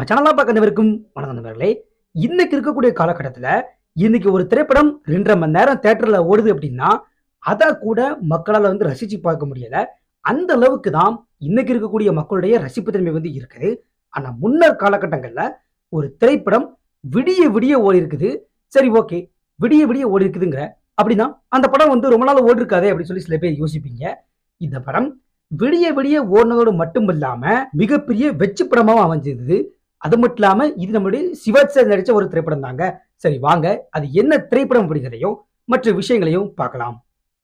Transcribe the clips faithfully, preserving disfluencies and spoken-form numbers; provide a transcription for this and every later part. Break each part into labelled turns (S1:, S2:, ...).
S1: நம்ம சேனலா பார்க்கிறவருக்கும் வணக்கம் நண்பர்களே. இன்னைக்கு இருக்கக்கூடிய காலகட்டத்துல இன்னைக்கு ஒரு திரைப்படம் ரெண்டரை மணி நேரம் தியேட்டர்ல ஓடுது அப்படின்னா அத கூட மக்களால வந்து ரசிச்சு பார்க்க முடியல. அந்த அளவுக்கு தான் இன்னைக்கு இருக்கக்கூடிய மக்களுடைய ரசிப்பு தன்மை வந்து இருக்குது. ஆனா முன்னர் காலகட்டங்கள்ல ஒரு திரைப்படம் விடிய விடிய ஓடி இருக்குது. சரி, ஓகே, விடிய விடிய ஓடி இருக்குதுங்கிற அப்படின்னா அந்த படம் வந்து ரொம்ப நாள் ஓடி இருக்காதே அப்படின்னு சொல்லி சில பேர் யோசிப்பீங்க. இந்த படம் விடிய விடிய ஓடினதோடு மட்டும் இல்லாம மிகப்பெரிய வெற்றி படமாவும் அமைஞ்சிருந்தது. அது மட்டும் இல்லாம இது நம்மளுடைய சிவாஜி சார் நடிச்ச ஒரு திரைப்படம் தாங்க. சரி வாங்க, அது என்ன திரைப்படம் அப்படிங்கிறதையும் மற்ற விஷயங்களையும் பார்க்கலாம்.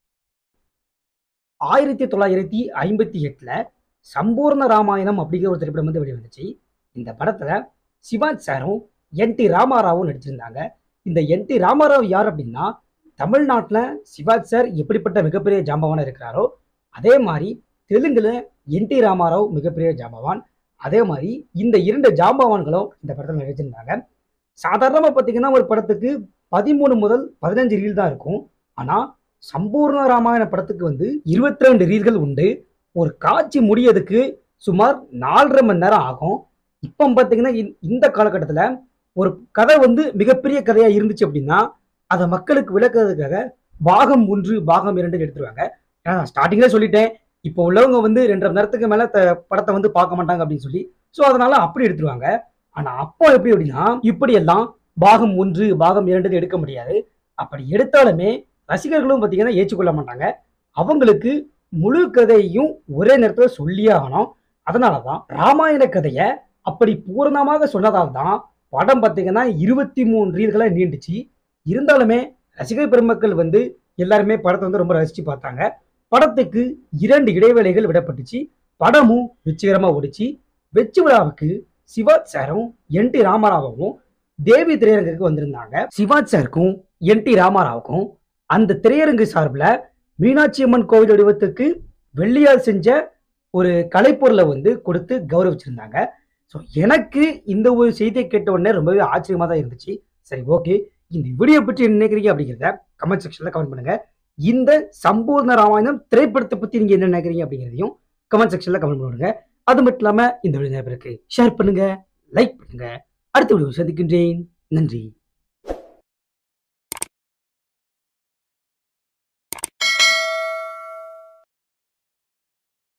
S1: ஆயிரத்தி தொள்ளாயிரத்தி ஐம்பத்தி எட்டுல சம்பூர்ண ராமாயணம் அப்படிங்கிற ஒரு திரைப்படம் வந்து வெளிவந்துச்சு. இந்த படத்துல சிவாஜி சாரும் என் டி ராமாராவும் நடிச்சிருந்தாங்க. இந்த என் டி ராமாராவ் யார் அப்படின்னா, தமிழ்நாட்டுல சிவாஜி சார் எப்படிப்பட்ட மிகப்பெரிய ஜாம்பவானா இருக்கிறாரோ அதே மாதிரி தெலுங்குல என் டி ராமாராவ் மிகப்பெரிய ஜாம்பவான். அதே மாதிரி இந்த இரண்டு ஜாம்பவான்களும் இந்த படத்தில் நடிச்சிருந்தாங்க. சாதாரணமா பார்த்தீங்கன்னா ஒரு படத்துக்கு பதிமூணு முதல் பதினஞ்சு ரீல் தான் இருக்கும். ஆனா சம்பூர்ண ராமாயண படத்துக்கு வந்து இருபத்தி ரெண்டு ரீல்கள் உண்டு. ஒரு காட்சி முடியதுக்கு சுமார் நாலரை மணி நேரம் ஆகும். இப்போ பார்த்தீங்கன்னா இந்த காலகட்டத்தில் ஒரு கதை வந்து மிகப்பெரிய கதையா இருந்துச்சு அப்படின்னா அதை மக்களுக்கு விளக்குறதுக்காக பாகம் ஒன்று பாகம் இரண்டு எடுத்துருவாங்க. நான் ஸ்டார்டிங்ல சொல்லிட்டேன், இப்போ உள்ளவங்க வந்து ரெண்டரை மணி நேரத்துக்கு மேல படத்தை வந்து பார்க்க மாட்டாங்க அப்படின்னு சொல்லி. ஸோ அதனால அப்படி எடுத்துருவாங்க. ஆனா அப்போ எப்படி அப்படின்னா இப்படி எல்லாம் பாகம் ஒன்று பாகம் இரண்டு எடுக்க முடியாது. அப்படி எடுத்தாலுமே ரசிகர்களும் பார்த்தீங்கன்னா ஏற்றுக்கொள்ள மாட்டாங்க. அவங்களுக்கு முழு கதையையும் ஒரே நேரத்தில் சொல்லியே ஆகணும். அதனாலதான் ராமாயண கதையை அப்படி பூரணமாக சொன்னதால் தான் படம் பார்த்தீங்கன்னா இருபத்தி மூணு ரீல்களா நீண்டுச்சு. இருந்தாலுமே ரசிகர் பெருமக்கள் வந்து எல்லாருமே படத்தை வந்து ரொம்ப ரசிச்சு பார்த்தாங்க. படத்துக்கு இரண்டு இடைவேளைகள் விடப்பட்டுச்சு. படமும் வெற்றிகரமா ஓடிச்சு. வெற்றி விழாவுக்கு சிவாஜி சாரும் என் டி ராமாராவும் தேவி திரையரங்குக்கு வந்திருந்தாங்க. சிவாஜி சாருக்கும் என் டி ராமாராவுக்கும் அந்த திரையரங்கு சார்பில் மீனாட்சி அம்மன் கோவில் வடிவத்துக்கு வெள்ளியால் செஞ்ச ஒரு கலைப்பொருளை வந்து கொடுத்து கௌரவிச்சிருந்தாங்க. ஸோ எனக்கு இந்த ஒரு செய்தியை கேட்ட உடனே ரொம்பவே ஆச்சரியமா தான் இருந்துச்சு. சரி, ஓகே, இந்த வீடியோ பற்றி என்ன நினைக்கிறீங்க அப்படிங்கிறத கமெண்ட் செக்ஷன்ல கமெண்ட் பண்ணுங்க. இந்த சம்பூர்ண ராமாயணம் திரைப்படத்தை பத்தி நீங்க என்ன நினைக்கிறீங்க அப்படிங்கிறதையும் கமெண்ட் செக்ஷன்ல கமெண்ட் பண்ணுங்க. அது மட்டும் இல்லாம இந்த வீடியோ நிறைய பேருக்கு ஷேர் பண்ணுங்க, லைக் பண்ணுங்க. அடுத்த வீடியோ சந்திக்கின்றேன். நன்றி.